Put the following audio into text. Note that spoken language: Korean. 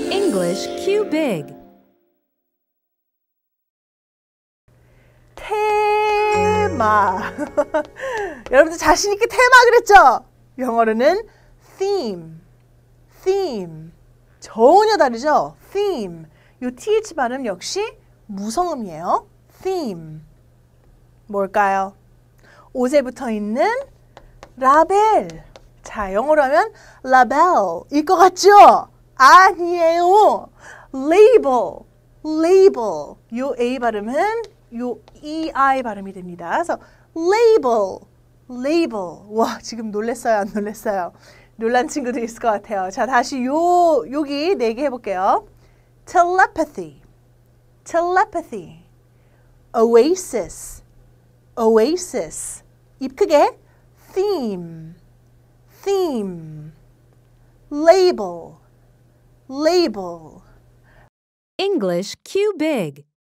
English Q-Big. 테마. 여러분들 자신 있게 테마 그랬죠? 영어로는 theme. theme. 전혀 다르죠? theme. 요 th 발음 역시 무성음이에요. theme. 뭘까요? 옷에 붙어 있는 라벨. 자, 영어로 하면 label일 것 같죠? 아니에요. label. label. 요 A 발음은 요 EI 발음이 됩니다. 그래서 label. label. 와, 지금 놀랬어요? 안 놀랬어요? 놀란 친구들 있을 것 같아요. 자, 다시 여기 4개 해볼게요. telepathy. telepathy. oasis. oasis. 입 크게. theme. theme. label. label. English Q-Big.